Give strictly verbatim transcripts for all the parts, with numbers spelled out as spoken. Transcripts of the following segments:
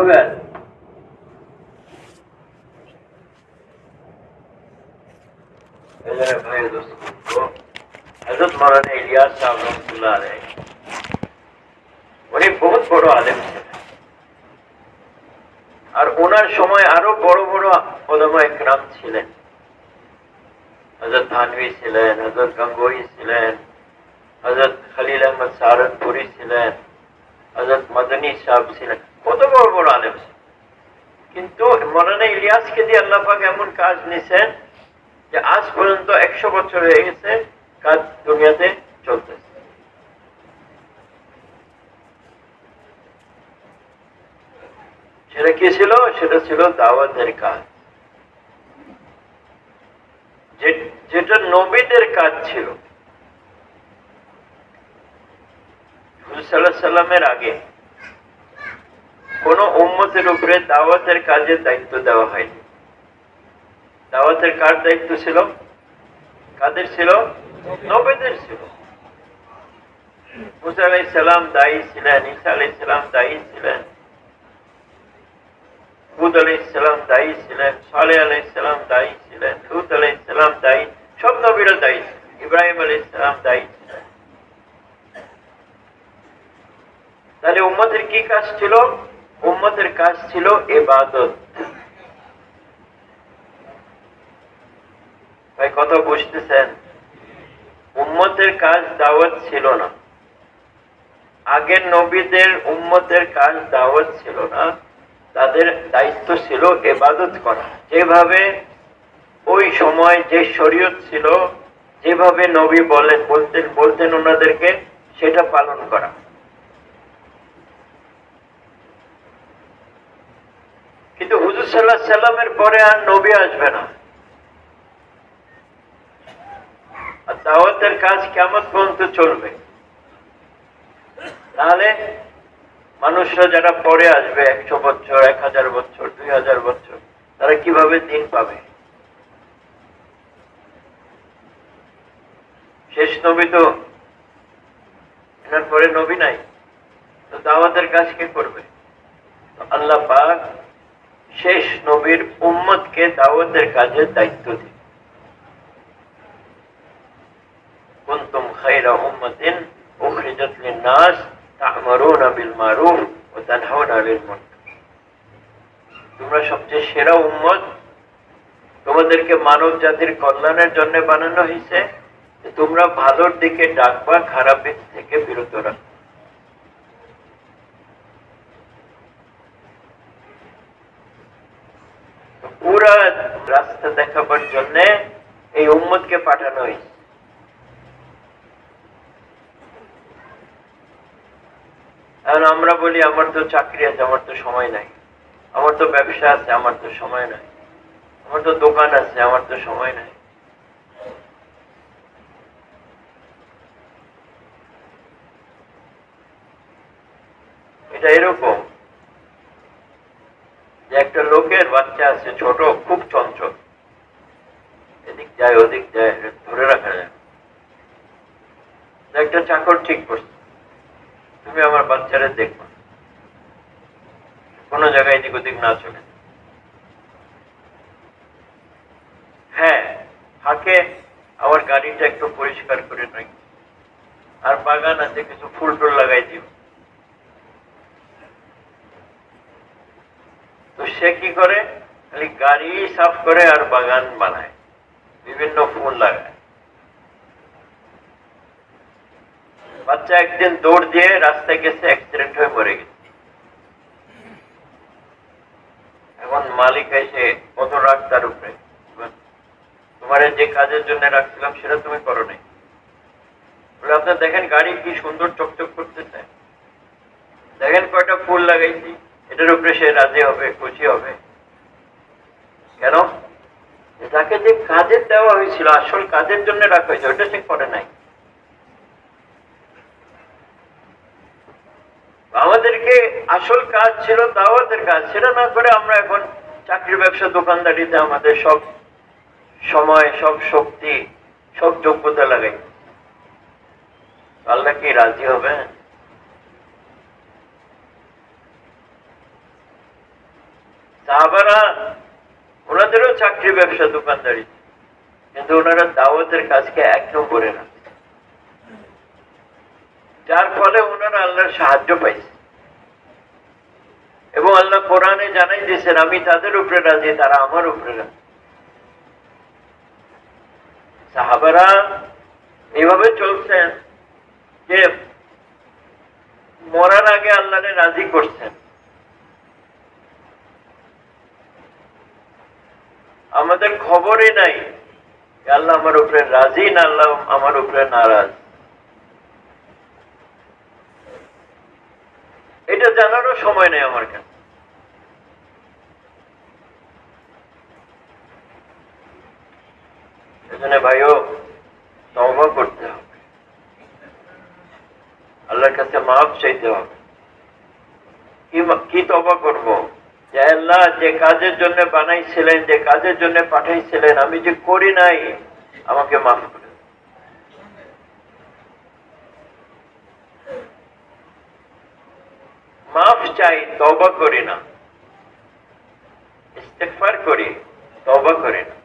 হবেন? ভাই হযরত মাওলানা ইলিয়াস সাহেব রহমাতুল্লাহ আলাইহি উনি বহুত বড় আলেম ছিলেন, আর ওনার সময় আরো বড় বড় উলামা ইকরাম ছিলেন। হযরত থানভী ছিলেন, হযরত গঙ্গোহী ছিলেন, হযরত খলিল আহমদ সাহারানপুরি ছিলেন, হযরত মদনী সাহেব ছিলেন, কত বড় বড় আলেম ছিলেন। কিন্তু মাওলানা ইলিয়াসকে দিয়ে আল্লাহ পাক এমন কাজ নিছেন যে আজ পর্যন্ত একশো বছর হয়ে গেছে কাজ দুনিয়াতে চলতেছে। সেটা কি ছিল? সেটা ছিল দাওয়াতের কাজ, যেটা নবীদের কাজ ছিল। হুজুর সাল্লাল্লাহু আলাইহি সাল্লামের আগে কোন উম্মতের উপরে দাওয়াতের কাজের দায়িত্ব দেওয়া হয়নি। দাওয়াতের কার দায়িত্ব ছিল? কাদের ছিল? নবীদের ছিল। মুসা আলাইহিস সালাম দায়ী ছিলেন, ঈসা আলাইহিস সালাম দায়ী ছিলেন, হুদ আলাইহিস সালাম দায়ী ছিলেন, সালেহ আলাইহিস সালাম দায়ী ছিলেন, লূত আলাইহিস সালাম দায়ী, সব নবীরা দায়ী ছিলেন, ইব্রাহিম আলাইহিস সালাম দায়ী ছিলেন। তাহলে উম্মতের কি কাজ ছিল? উম্মতের কাজ ছিল ইবাদত। ভাই কথা বুঝতেছেন? উম্মতের কাজ দাওয়াত ছিল না। আগের নবীদের উম্মতের কাজ দাওয়াত ছিল না, তাদের দায়িত্ব ছিল ইবাদত করা। যেভাবে ওই সময় যে শরীয়ত ছিল, যেভাবে নবী বলেন বলতেন বলতেন ওনাদেরকে, সেটা পালন করা। কিন্তু হুজুর সাল্লাল্লাহু আলাইহি সাল্লামের পরে আর নবী আসবে না, আর দাওয়াতের কাজ কিয়ামত পর্যন্ত চলবে। তাহলে মানুষরা যারা পরে আসবে, একশো বছর, এক হাজার বছর, দুই হাজার বছর, তারা কিভাবে দিন পাবে? শেষ নবী তো, এনার পরে নবী নাই, তো দাওয়াতের কাজ কে করবে? আল্লাহ পাক শেষ নবীর উম্মতকে দাওয়াতের কাজের দায়িত্ব দিন। কুনতুম খায়রা উম্মাতিন উখরিজাত লিন-নাস তা'মুরুনা বিল মারুফ ওয়া তানহাউনা আনিল মুনকার। তোমরা সবচেয়ে সেরা উম্মত, তোমাদেরকে মানব জাতির কল্যাণের জন্য বানানো হয়েছে, তোমরা ভালোর দিকে ডাকবা, খারাপের থেকে বিরত রাখবা। পুরা রাস্তা দেখাবার জন্য এই উম্মতকে পাঠানো হয়েছে। এখন আমরা বলি আমার তো চাকরি আছে, আমার তো সময় নাই, আমার তো ব্যবসা আছে, আমার তো সময় নাই, আমার তো দোকান আছে, আমার তো সময় নাই। এটা এরকম যে একটা লোকের বাচ্চা আছে ছোট, খুব চঞ্চল, এদিক যায় ওদিক যায়, ধরে রাখা যায়। একটা চাকর ঠিক করছে, তুমি আমার বাচ্চারে দেখো, কোনো জায়গায় এদিক ওদিক না চলে। হ্যাঁ, ফাঁকে আমার গাড়িটা একটু পরিষ্কার করে রাখি, আর বাগান আছে, কিছু ফুল টুল লাগাই দিব। তো সে কি করে? খালি গাড়ি সাফ করে আর বাগান বানায়, বিভিন্ন ফুল লাগায়। বাচ্চা একদিন দৌড় দিয়ে রাস্তায় গেছে, অ্যাক্সিডেন্ট হয়ে মরে গেছে। এখন মালিক এসে কত রাগ তার উপরে, তোমার যে কাজের জন্য রাখছিলাম সেটা তুমি করো নাই। বলে আপনার দেখেন গাড়ি কি সুন্দর চকচক করতেছে, দেখেন কয়টা ফুল লাগাইছি, এটার উপরে সে রাজি হবে, খুশি হবে কেন? তাকে যে কাজের দেওয়া হয়েছিল, আসল কাজের জন্য রাখা হয়েছে, ওটা সে করে নাই। আমাদেরকে আসল কাজ ছিল দাওয়াতের কাজ, সেটা না করে আমরা এখন চাকরি, ব্যবসা, দোকানদারিতে আমাদের সব সময়, সব শক্তি, সব যোগ্যতা লাগাই। আল্লাহ কি রাজি হবে? সাহাবারা ওনাদেরও চাকরি, ব্যবসা, দোকানদারি, কিন্তু ওনারা দাওয়াতের কাজকে এক নম্বরে না, যার ফলে ওনারা আল্লাহর সাহায্য পাইছে। এবং আল্লাহ কোরআনে জানাই দিয়েছেন, আমি তাদের উপরে রাজি, তারা আমার উপরে রাজি। সাহাবারা এইভাবে চলছেন যে মরার আগে আল্লাহরে রাজি করছেন। আমাদের খবরই নাই আল্লাহ আমার উপরে রাজি না আল্লাহ আমার উপরে নারাজ। এটা জানারও সময় নেই আমার কাছে। এখানে ভাইও তওবা করতে হবে, আল্লাহর কাছে মাফ চাইতে হবে। কি তওবা করব? যে আল্লাহ, যে কাজের জন্য বানাইছিলেন, যে কাজের জন্য পাঠাইছিলেন, আমি যে করি নাই, আমাকে মাফ করে। মাফ চাই, তওবা করি না। ইস্তেগফার করি, তওবা করি না।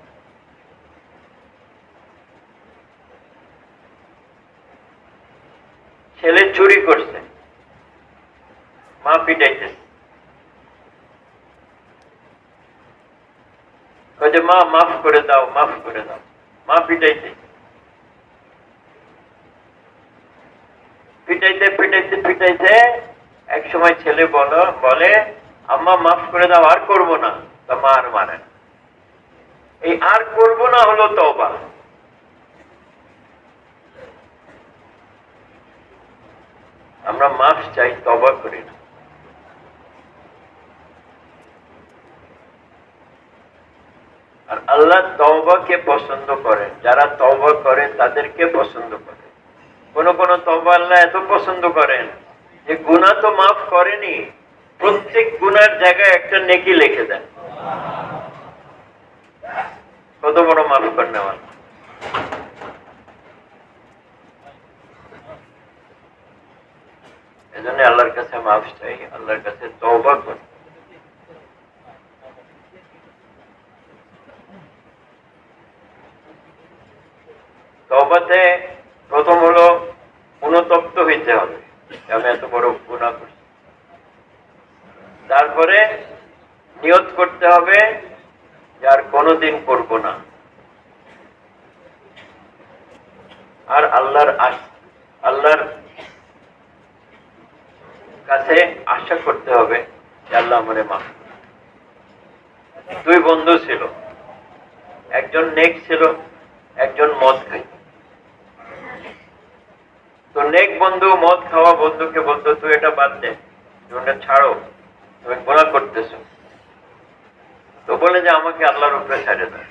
ছেলে চুরি করছে, মা পিটাইতেছে, মা মাফ করে দাও, মাফ করে দাও, মা পিটাইতে পিটাইতে পিটাইতে পিটাইতে এক সময় ছেলে বলো বলে আম্মা মাফ করে দাও, আর করবো না। তা মা আর মানে না। এই আর করবো না হলো তওবা। আমরা মাফ চাই, তওবা করি না। আর আল্লাহ তওবাকে পছন্দ করেন, যারা তওবা করে তাদেরকে পছন্দ করে। কোন কোন তওবা আল্লাহ এত পছন্দ করেন যে গুনাহ তো মাফ করেনি, প্রত্যেক গুনার জায়গায় একটা নেকি লিখে দেন। কত বড় মাফ করেন আমার। এজন্য আল্লাহর কাছে মাফ চাই, আল্লাহর কাছে তওবা করি। তওবাতে প্রথম হলো অনুতপ্ত হইতে হবে, আমি এত বড় গুনাহ করছি। তারপরে নিয়ত করতে হবে যে আর কোনোদিন করব না। আর আল্লাহর আল্লাহর কাছে আশা করতে হবে যে আল্লাহ আমারে মাফ। দুই বন্ধু ছিল, একজন নেক ছিল, একজন মদ খাই। তো নেক বন্ধু মদ খাওয়া বন্ধুকে বলতো, তুই এটা বাদ দে, তুমি ছাড়ো, তুমি গুনাহ করতেছ। তো বলে যে আমাকে আল্লাহর উপরে ছেড়ে দাও।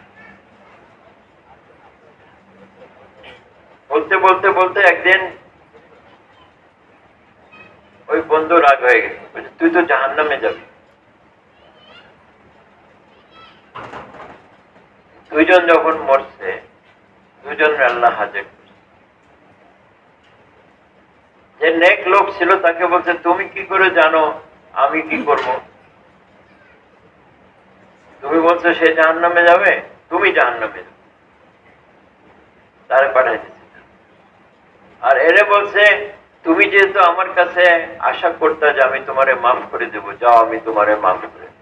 বলতে বলতে বলতে একদিন ওই বন্ধু রাগ হয়ে গেছে, তুই তো জাহান্নামে যাবি। দুইজন যখন মরছে, দুজন আল্লাহ হাজির করছে। যে নেক লোক ছিল তাকে বলছে, তুমি কি করে জানো আমি কি করব? তুমি বলছো সে জাহান্নামে যাবে, তুমি জাহান্নামে যাবে, তারে পাঠাই দিচ্ছে। আর এরে বলছে, তুমি যেহেতু আমার কাছে আশা করতে যে আমি তোমারে মাফ করে দেব, যাও আমি তোমারে মাফ করে দেব।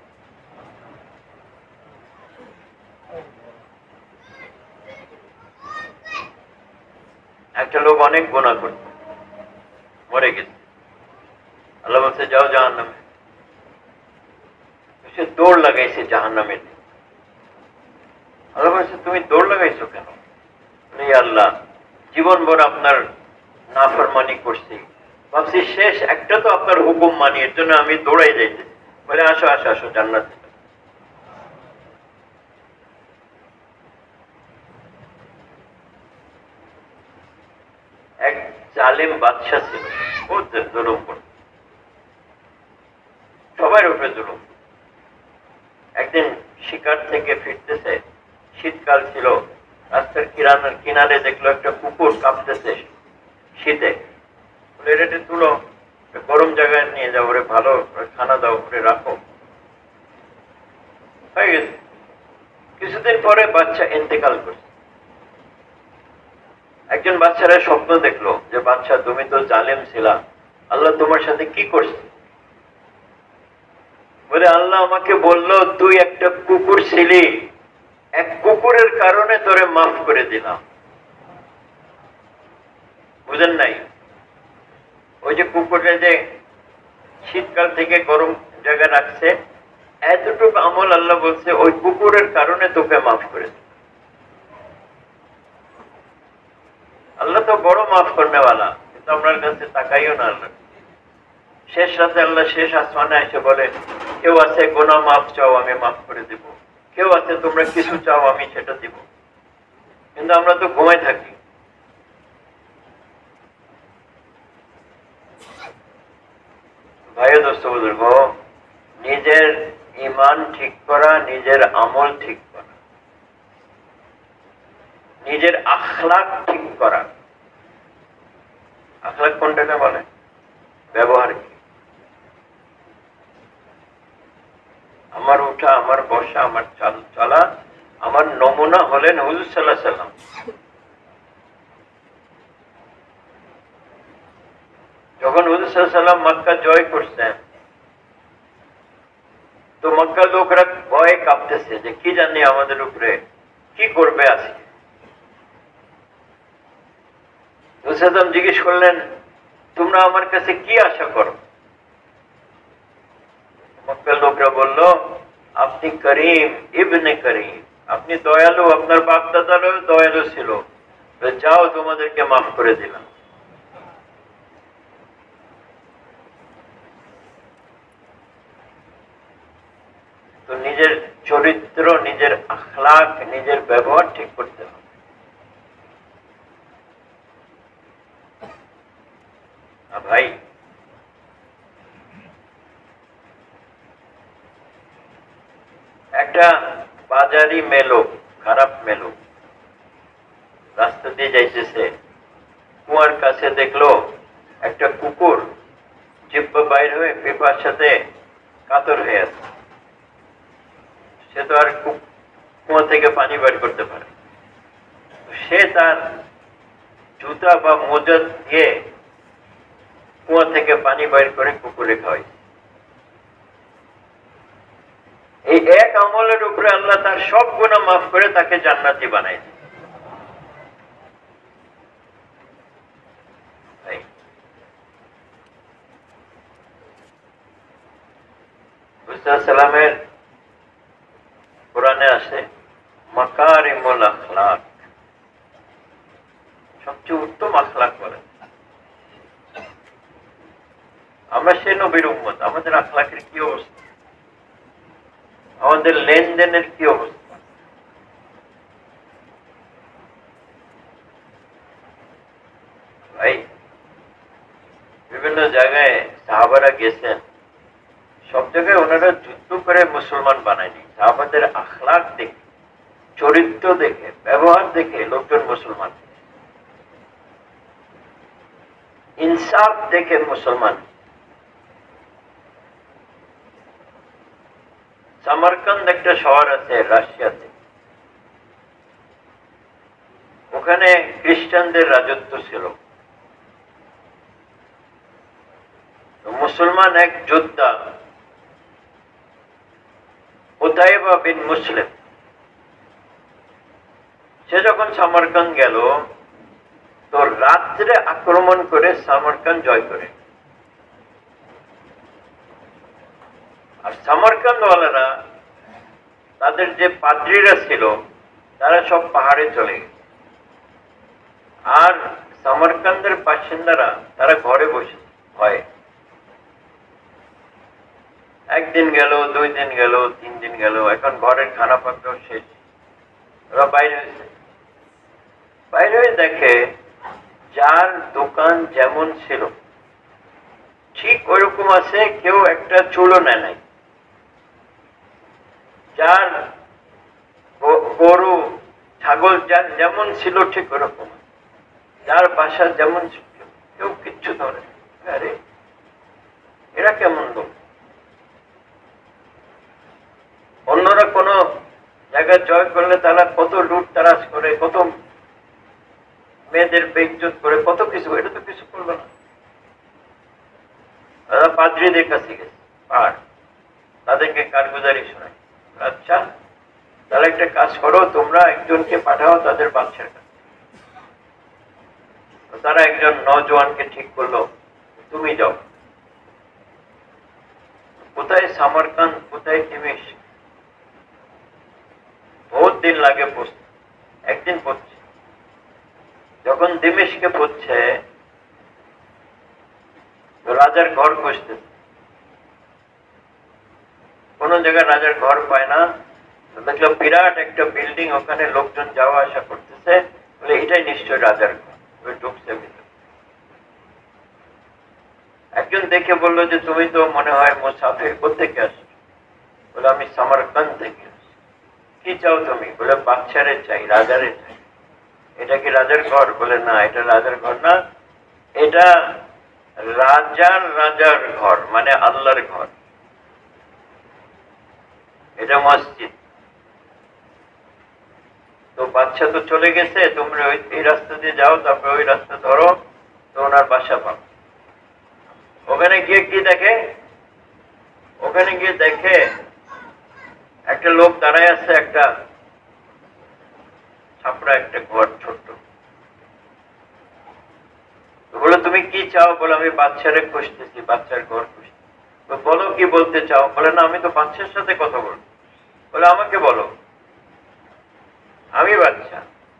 একটা লোক অনেক গুনাহ করত, মরে গেছে, আল্লাহ বলছে যাও জাহান্নামে। সে দৌড় লাগাইছে জাহান্নামে। আল্লাহ বলছে তুমি দৌড় লাগাইছো কেন? আল্লাহ, জীবন ভর আপনার নাফরমানি করছি, ভাবছি শেষ একটা তো আপনার হুকুম মানি, এর জন্য আমি দৌড়াই যাইতে। বলে আসো আসো আসো জান্নাত। এক জালেম বাদশা ছিল, বহুত জুলুম করত, সবার উপরে জুলুম। একদিন শিকার থেকে ফিরতেছে, শীতকাল ছিল, রাস্তার কিনারে কিনারে দেখলো একটা কুকুর কাঁপতেছে শীতে। বলে এটা তুলো, গরম জায়গায় নিয়ে যাও, ওরে ভালো খানা দাও, ওরে রাখো। হয়ে গেছে। কিছুদিন পরে বাচ্চা ইন্তেকাল করছে। একজন বাচ্চারা স্বপ্ন দেখলো যে বাচ্চা তুমি তো জালেম ছিলা, আল্লাহ তোমার সাথে কি করছে? বলে আল্লাহ আমাকে বলল তুই একটা কুকুর ছিলি, এক কুকুরের কারণে তোরে মাফ করে দিলাম। বুঝেন নাই? ওই যে কুকুরে যে শীতকাল থেকে গরম জায়গায় রাখছে, এতটুকু আমল আল্লাহ বলছে ওই কুকুরের কারণে তোকে মাফ করে দিল। আল্লাহ তো বড় মাফ করনেওয়ালা, কিন্তু আপনার কাছে তাকাইও না। আল্লাহ শেষ রাতে আল্লাহ শেষ আসমানে এসে বলে কেউ আছে গোনা মাফ চাও আমি মাফ করে দিব, কেউ আছে তোমরা কিছু চাও আমি সেটা দিব। কিন্তু আমরা তো ঘুমাই থাকি। ভাই দোস্ত বুজুর্গ, নিজের ইমান ঠিক করা, নিজের আমল ঠিক করা, নিজের আখলাক ঠিক করা। আখলাক কোনটাকে বলে? ব্যবহার কি? আমার উঠা, আমার বসা, আমার চাল চলা, আমার নমুনা হলেন হুজুর সাল্লাল্লাহু আলাইহি সাল্লাম। যখন হুজুর সাল্লাল্লাহু আলাইহি সাল্লাম মক্কা জয় করছেন, তো মক্কার লোকরা ভয়ে কাঁপতেছে যে কি জানি আমাদের উপরে কি করবে আজকে। হুজুর সাল্লাল্লাহু আলাইহি সাল্লাম জিজ্ঞেস করলেন তোমরা আমার কাছে কি আশা করো? মক্কার লোকরা বলল আপনি করিম ইবনে করিম, আপনি দয়ালু, আপনার বাপ দাদারও দয়ালু ছিল, যাও তোমাদেরকে মাফ করে দিলাম। তো নিজের চরিত্র, নিজের আখলাক, নিজের ব্যবহার ঠিক করতে হবে। ভাই একটা বাজারি মেলো, খারাপ মেলো রাস্তা দিয়ে যাইতেছে, কুয়ার কাছে দেখলো একটা কুকুর জিহ্বা বাইর হয়ে পেপার সাথে কাতর হয়ে আছে। সে তো আর কুয়া থেকে পানি বের করতে পারে, সে তার জুতা বা মোজা দিয়ে কুয়া থেকে পানি বের করে কুকুরে খাওয়াই। এই এক আমলের উপরে আল্লাহ তার সব গুনাহ মাফ করে তাকে জান্নাতি বানাই। সালামের কোরআনে আসে মাকারিমুল আখলাক, সবচেয়ে উত্তম আখলাক বলে। আমরা সে নবীর উম্মত, আমাদের আখলাকের কি অবস্থা, আমাদের লেনদেনের কি অবস্থা? ভাই বিভিন্ন জায়গায় সাহাবারা গেছেন, সব জায়গায় ওনারা যুদ্ধ করে মুসলমান বানায়নি। সাহাবাদের আখলাক দেখে, চরিত্র দেখে, ব্যবহার দেখে লোকজন মুসলমান, ইনসাফ দেখে মুসলমান। সামারকান্দ একটা শহর আছে রাশিয়াতে, ওখানে খ্রিস্টানদের রাজত্ব ছিল। মুসলমান এক যোদ্ধা উতাইবা বিন মুসলিম, সে যখন সামারকান্দ গেল তো রাত্রে আক্রমণ করে সামারকান্দ জয় করে। আর সামারকান্দওয়ালারা, তাদের যে পাদ্রীরা ছিল তারা সব পাহাড়ে চলে গেছে, আর সামারকান্দের বাসিন্দারা তারা ঘরে বসে হয়। একদিন গেল, দুই দিন গেল, তিন দিন গেল, এখন ঘরের খানা পাত্র শেষ, ওরা বাইরে হয়েছে। বাইরে হয়ে দেখে যার দোকান যেমন ছিল ঠিক ওইরকম আছে, কেউ একটা চুলো নেয় নাই। যার গরু ছাগল যার যেমন ছিল ঠিক ওরকম, যার বাসা যেমন ছিল, কেউ কিচ্ছু ধরে। আরে এরা কেমন লোক? অন্য অন্যরা কোনো জায়গায় জয় করলে তারা কত লুটতারাজ করে, কত মেয়েদের বেইজ্জত করে, কত কিছু, এটা তো কিছু করলো না। তারা পাদ্রীদের কাছে গেছে, আর তাদেরকে কারগুজারি শোনায়। আচ্ছা তাহলে একটা কাজ করো, তোমরা একজনকে পাঠাও তাদের বাচ্চার কাছে। তারা একজন নজওয়ানকে ঠিক করলো, তুমি যাও। কোথায় সামারকান্দ, কোথায় দিমেশক, বহুত দিন লাগে পৌঁছতে। একদিন পড়ছে, যখন দিমেশকে পড়ছে রাজার ঘর খুঁজতেছে, কোন জায়গায় রাজার ঘর পায় না। দেখলো বিরাট একটা বিল্ডিং, ওখানে লোকজন যাওয়া আসা করতেছে, বলে এটাই নিশ্চয় রাজার ঘর। ঢুকছে ভিতরে, একজন দেখে বললো যে তুমি তো মনে হয় মুসাফির, কোথেকে আসছো? বলে আমি সামারকান্দ থেকে আসছি। কি চাও তুমি? বলে বাচ্চারে চাই, রাজারে চাই। এটা কি রাজার ঘর? বলে না, এটা রাজার ঘর না, এটা রাজার রাজার ঘর, মানে আল্লাহর ঘর, এটা মসজিদ। তো বাচ্চা তো চলে গেছে, তোমরা ওই এই রাস্তা দিয়ে যাও, তারপরে ওই রাস্তা ধরো, তো ওনার বাসা পাও। ওখানে গিয়ে কি দেখে? ওখানে গিয়ে দেখে একটা লোক দাঁড়ায় আছে, একটা ছাপড়া একটা ঘর, ছোট্ট। বলে তুমি কি চাও? বলে আমি বাচ্চারে খুঁজতেছি, বাচ্চার ঘর খুঁজতেছি। বলো কি বলতে চাও? বলে না, আমি তো বাচ্চার সাথে কথা বলবো। বলে আমাকে বলো, আমি বাচ্চা।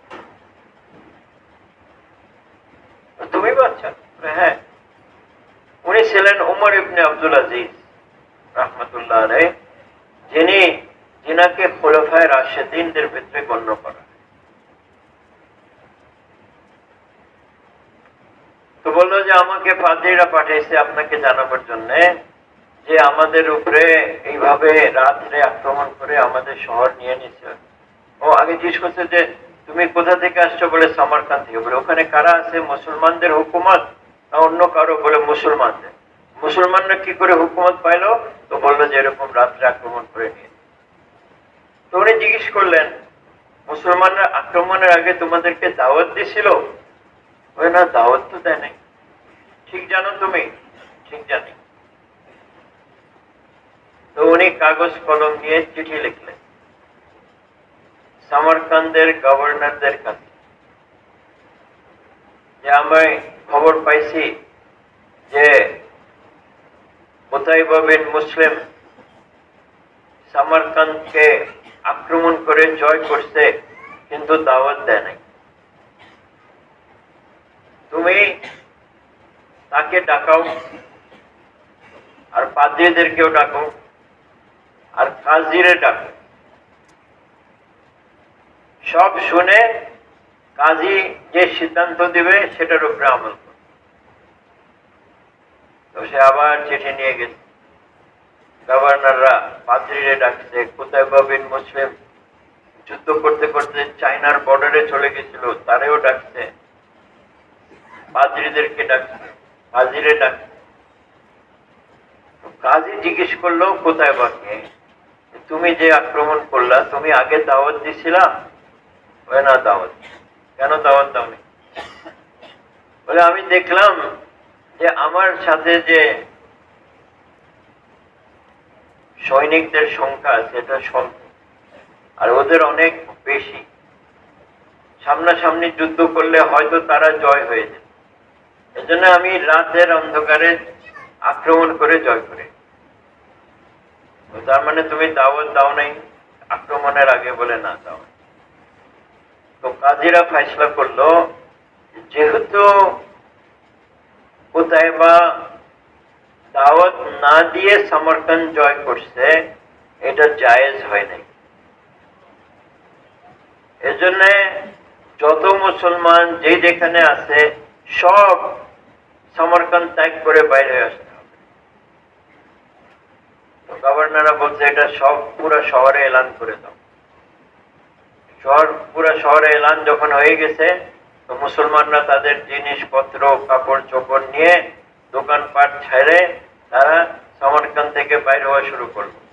তুমি বাচ্চা? হ্যাঁ। উনি ছিলেন উমর ইবনে আব্দুল আজিজ রাহমাতুল্লাহ আলাইহি, যিনি যিনাকে খুলাফায়ে রাশিদিনদের ভিতরে গণ্য করা। তো বললো যে আমাকে পাদ্রীরা পাঠিয়েছে আপনাকে জানাবার জন্য যে আমাদের উপরে এইভাবে রাত্রে আক্রমণ করে আমাদের শহর নিয়ে নিচ্ছে। ও আগে জিজ্ঞেস করছে যে তুমি কোথা থেকে আসছো? বলে সামারকান্দ থেকে। বলে ওখানে কারা আছে? মুসলমানদের হুকুমত না অন্য কারো? বলে মুসলমানদের। মুসলমানরা কি করে হুকুমত পাইলো? তো বললো যে এরকম রাত্রে আক্রমণ করে নিয়ে। তো উনি জিজ্ঞেস করলেন মুসলমানরা আক্রমণের আগে তোমাদেরকে দাওয়াত দিছিল? বলে না, দাওয়াত তো দেয় নাই। ঠিক জানো তুমি? ঠিক জানি। তো উনি কাগজ কলম নিয়ে চিঠি লিখলেন সামারকান্দের গভর্নরদের কাছে, যে আমি খবর পাইছি যে কুতাইবা বিন মুসলিম সামারকান্দকে আক্রমণ করে জয় করছে, কিন্তু দাওয়াত দেয় নাই। তুমি তাকে ডাকাও, আর পাদ্রীদেরকেও ডাকো, আর কাজীরে ডাকো। সব শুনে কাজী যে সিদ্ধান্ত দিবে সেটার উপরে আমল করবে। তো সে আবার চিঠি নিয়ে গেছে। গভর্নররা পাদ্রীরে ডাকছে। কুতাইবা বিন মুসলিম যুদ্ধ করতে করতে চায়নার বর্ডারে চলে গেছিল, তারেও ডাকছে। পাদ্রীদেরকে ডাকছে, কাজীরে ডাকছে। কাজী জিজ্ঞেস করলো কুতাইবাকে, তুমি যে আক্রমণ করলা, তুমি আগে দাওয়াত দিছিলা? বলে না, দাওয়াত। কেন দাওয়াত দাওনি? বলে আমি দেখলাম যে আমার সাথে যে সৈনিকদের সংখ্যা সেটা স্বল্প, আর ওদের অনেক বেশি। সামনাসামনি যুদ্ধ করলে হয়তো তারা জয় হয়ে যায়। এজন্য আমি রাতের অন্ধকারে আক্রমণ করে জয় করে। তার মানে তুমি দাওয়াত দাও নাই আক্রমণের আগে? বলে না, দাও। তো কাজীরা ফয়সালা করলো যেহেতু কুতাইবা দাওয়াত না দিয়ে সামারকান্দ জয় করছে, এটা জায়েজ হয় নাই। এজন্য যত মুসলমান যে যেখানে আছে সব সামারকান্দ ত্যাগ করে বাইরে আসতে হবে। তো গভর্নররা বলছে এটা সব পুরো শহরে এলান করে দাও। শহর পুরো শহরে এলান যখন হয়ে গেছে, তো মুসলমানরা তাদের জিনিসপত্র কাপড় চোপড় নিয়ে দোকানপাট ছেড়ে তারা সামারকান্দ থেকে বাইরে হওয়া শুরু করলো।